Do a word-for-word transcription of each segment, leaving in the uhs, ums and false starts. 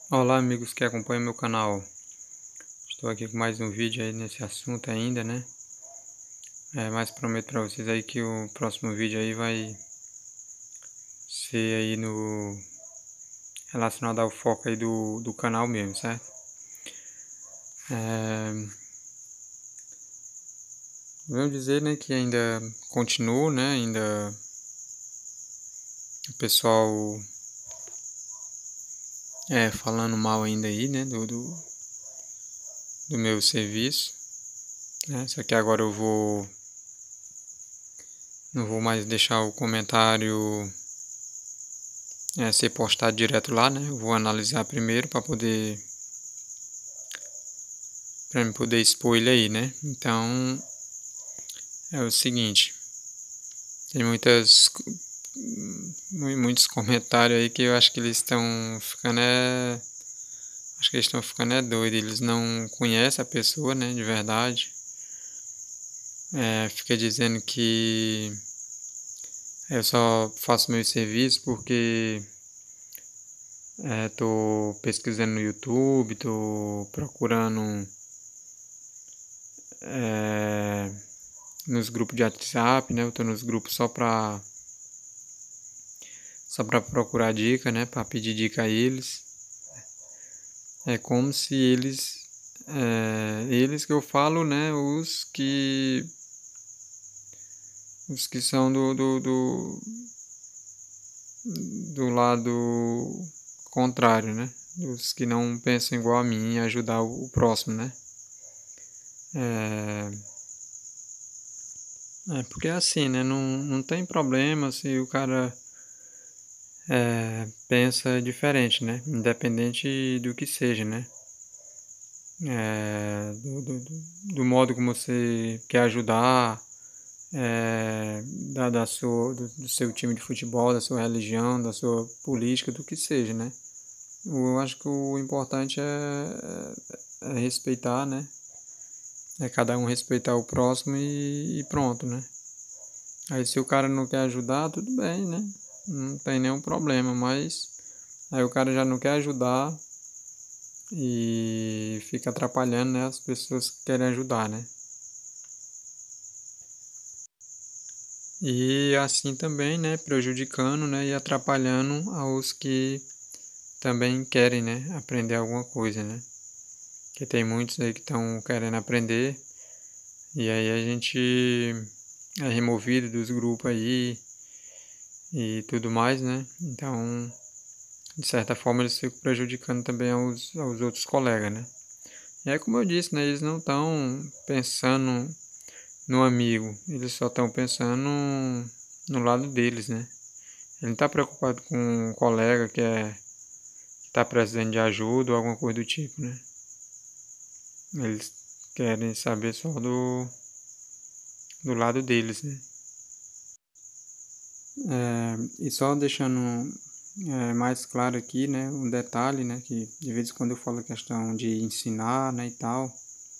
Olá, amigos que acompanham meu canal. Estou aqui com mais um vídeo aí nesse assunto ainda, né? É, mas prometo para vocês aí que o próximo vídeo aí vai ser aí no relacionado ao foco aí do, do canal mesmo, certo? É, vamos dizer, né, que ainda continuo, né? Ainda o pessoal é falando mal ainda aí, né? Do, do, do meu serviço, né? Só que agora eu vou não vou mais deixar o comentário é, ser postado direto lá, né? Eu vou analisar primeiro para poder para me poder expor ele aí, né? Então é o seguinte, tem muitas muitos comentários aí que eu acho que eles estão ficando é acho que eles estão ficando é doido, eles não conhecem a pessoa, né, de verdade. É, fica dizendo que eu só faço meu serviço porque é, tô pesquisando no YouTube, tô procurando é, nos grupos de WhatsApp, né? Eu tô nos grupos só pra só pra procurar dica, né? Pra pedir dica a eles. É como se eles é, eles que eu falo, né? Os que os que são do do, do, do lado contrário, né? Os que não pensam igual a mim em ajudar o, o próximo, né? É, é porque é assim, né? Não, não tem problema se o cara é, pensa diferente, né? Independente do que seja, né? É, do, do, do modo como você quer ajudar, é, da, da sua, do, do seu time de futebol, da sua religião, da sua política, do que seja, né? Eu acho que o importante é, é respeitar, né? É cada um respeitar o próximo e, e pronto, né? Aí se o cara não quer ajudar, tudo bem, né? Não tem nenhum problema, mas aí o cara já não quer ajudar e fica atrapalhando, né, as pessoas que querem ajudar, né? E assim também, né, prejudicando, né, e atrapalhando aos que também querem, né, aprender alguma coisa, né? Que tem muitos aí que estão querendo aprender e aí a gente é removido dos grupos aí e tudo mais, né? Então, de certa forma, eles ficam prejudicando também aos, aos outros colegas, né? E é como eu disse, né? Eles não estão pensando no amigo, eles só estão pensando no, no lado deles, né? Ele não está preocupado com um colega que é que está precisando de ajuda ou alguma coisa do tipo, né? Eles querem saber só do, do lado deles, né? É, e só deixando é, mais claro aqui, né, um detalhe, né, que de vez em quando eu falo a questão de ensinar, né, e tal,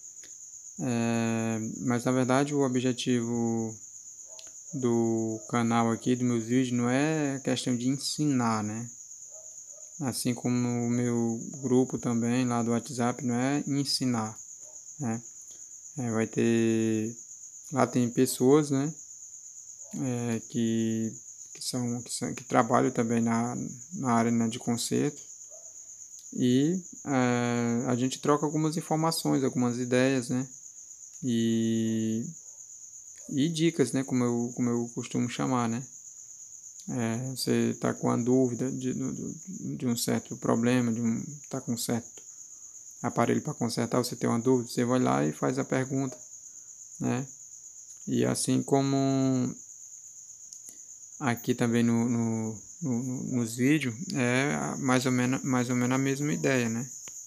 é, mas na verdade o objetivo do canal aqui, dos meus vídeos, não é questão de ensinar, né, assim como o meu grupo também lá do WhatsApp não é ensinar, né, é, vai ter, lá tem pessoas, né, é, que que são, que são que trabalham também na, na área, né, de conserto e é, a gente troca algumas informações, algumas ideias, né, e, e dicas, né, como eu, como eu costumo chamar, né. É, você está com a dúvida de, de, de um certo problema, de um, tá com um certo aparelho para consertar, você tem uma dúvida, você vai lá e faz a pergunta, né, e assim como aqui também no, no, no, nos vídeos é mais ou menos, mais ou menos a mesma ideia, né?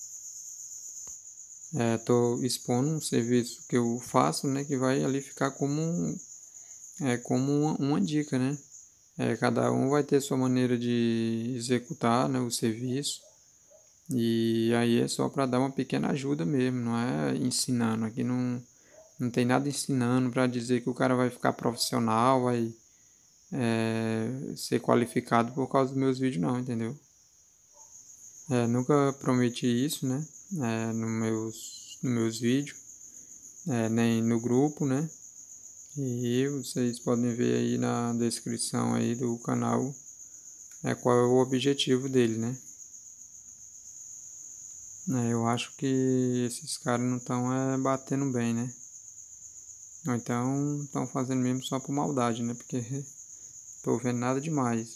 Estou é, expondo um serviço que eu faço, né? Que vai ali ficar como, é, como uma, uma dica, né? É, cada um vai ter sua maneira de executar, né, o serviço e aí é só para dar uma pequena ajuda mesmo, não é ensinando. Aqui não, não tem nada ensinando para dizer que o cara vai ficar profissional, vai é, ser qualificado por causa dos meus vídeos não, entendeu? É, nunca prometi isso, né? É, no meus, nos meus vídeos, é, nem no grupo, né? E vocês podem ver aí na descrição aí do canal é, qual é o objetivo dele, né? É, eu acho que esses caras não estão é, batendo bem, né? Ou então estão fazendo mesmo só por maldade, né? Porque tô vendo nada demais.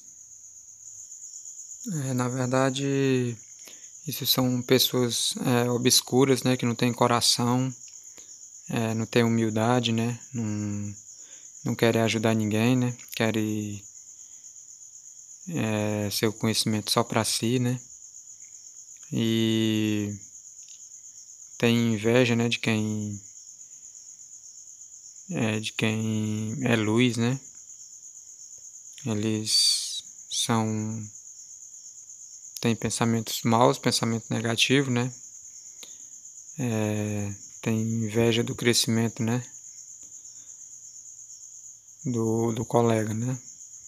É, na verdade, isso são pessoas é, obscuras, né? Que não têm coração, é, não têm humildade, né? Não, não querem ajudar ninguém, né? Querem é, seu conhecimento só para si, né? E tem inveja, né? De quem é, de quem é luz, né? Eles são têm pensamentos maus, pensamento negativo, né? É, tem inveja do crescimento, né? Do, do colega, né?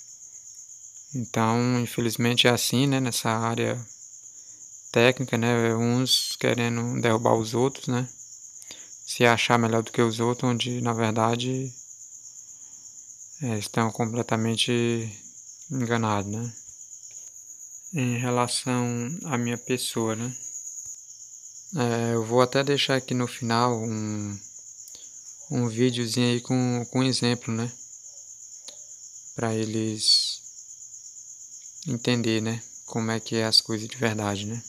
Então, infelizmente é assim, né? Nessa área técnica, né? Uns querendo derrubar os outros, né? Se achar melhor do que os outros, onde na verdade é, estão completamente enganados, né? Em relação à minha pessoa, né? É, eu vou até deixar aqui no final um, um videozinho aí com, com exemplo, né? Para eles entender, né? Como é que é as coisas de verdade, né?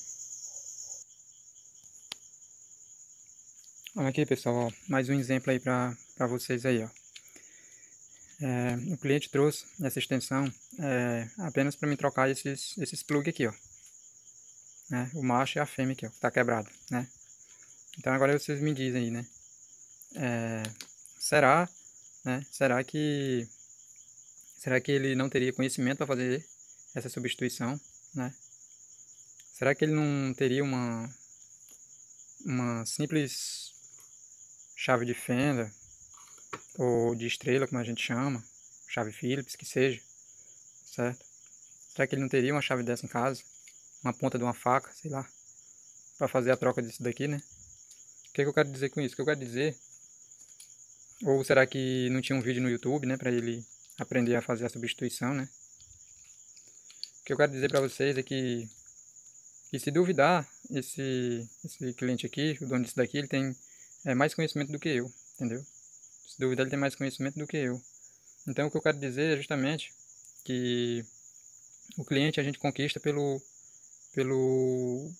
Olha aqui, pessoal, ó, mais um exemplo aí para para vocês aí, ó. É, o cliente trouxe essa extensão é, apenas para me trocar esses esses plug aqui, ó. Né? O macho e a fêmea aqui, ó, que tá quebrado, né? Então agora vocês me dizem aí, né? É, será, né? Será que será que ele não teria conhecimento para fazer essa substituição, né? Será que ele não teria uma uma simples chave de fenda ou de estrela, como a gente chama, chave Phillips, que seja, certo? Será que ele não teria uma chave dessa em casa? Uma ponta de uma faca, sei lá, para fazer a troca disso daqui, né? O que, é que eu quero dizer com isso? O que eu quero dizer, ou será que não tinha um vídeo no YouTube, né, para ele aprender a fazer a substituição, né? O que eu quero dizer para vocês é que, que se duvidar, esse, esse cliente aqui, o dono disso daqui, ele tem é, mais conhecimento do que eu, entendeu? Se duvidar, ele tem mais conhecimento do que eu. Então, o que eu quero dizer é justamente que o cliente a gente conquista pelo, pelo,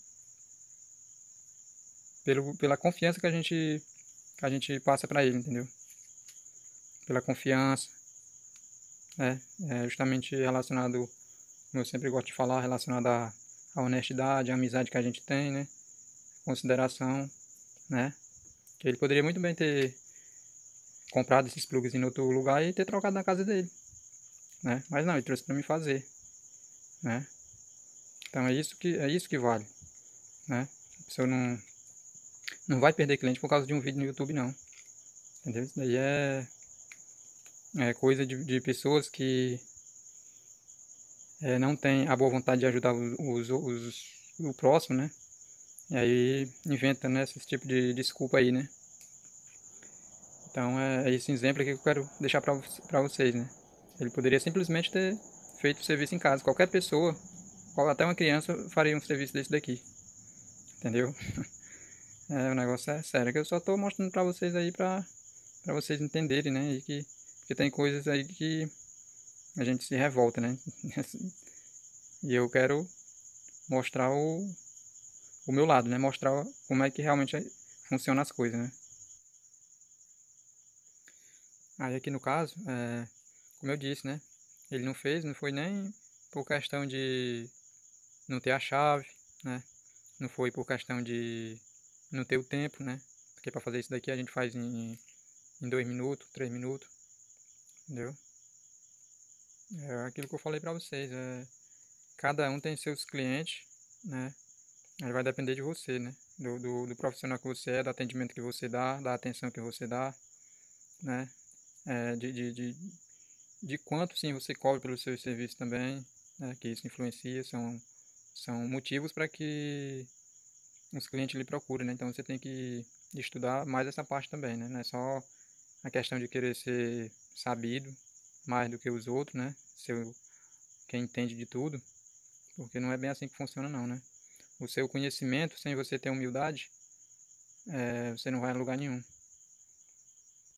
pelo, pela confiança que a gente, que a gente passa para ele, entendeu? Pela confiança, né? É justamente relacionado, como eu sempre gosto de falar, relacionado à, à honestidade, à amizade que a gente tem, né? Consideração, né? Que ele poderia muito bem ter comprado esses plugs em outro lugar e ter trocado na casa dele, né? Mas não, ele trouxe para mim fazer, né? Então é isso que é isso que vale, né? A pessoa não não vai perder cliente por causa de um vídeo no YouTube, não, entendeu? Isso daí é é coisa de, de pessoas que é, não tem a boa vontade de ajudar os, os, os, o próximo, né? E aí inventa, né, esse tipo de desculpa aí, né? Então é, é esse exemplo aqui que eu quero deixar para vocês, né? Ele poderia simplesmente ter feito o serviço em casa. Qualquer pessoa, até uma criança, faria um serviço desse daqui, entendeu? É, o negócio é sério, que eu só estou mostrando para vocês aí para para vocês entenderem, né? E que, que tem coisas aí que a gente se revolta, né? E eu quero mostrar o, o meu lado, né? Mostrar como é que realmente funcionam as coisas, né? Aí aqui no caso, é, como eu disse, né? Ele não fez, não foi nem por questão de não ter a chave, né? Não foi por questão de não ter o tempo, né? Porque para fazer isso daqui a gente faz em, em dois minutos, três minutos, entendeu? É aquilo que eu falei para vocês, é, cada um tem seus clientes, né? Aí vai depender de você, né? Do, do, do profissional que você é, do atendimento que você dá, da atenção que você dá, né? É, de, de, de, de quanto sim você cobra pelo seu serviço também, né? Que isso influencia, são São motivos para que os clientes lhe procurem, né? Então você tem que estudar mais essa parte também, né? Não é só a questão de querer ser sabido mais do que os outros, né? Ser quem entende de tudo, porque não é bem assim que funciona não, né? O seu conhecimento, sem você ter humildade, é, você não vai a lugar nenhum.